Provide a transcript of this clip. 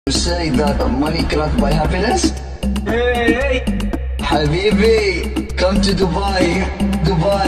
You say that money cannot buy happiness? Hey, Habibi, come to Dubai.